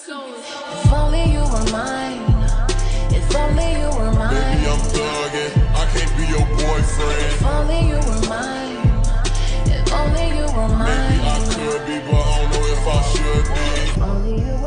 If only you were mine. If only you were mine. Baby, I'm thugging. I can't be your boyfriend. If only you were mine. If only you were mine. Maybe I could be, but I don't know if I should be. If only you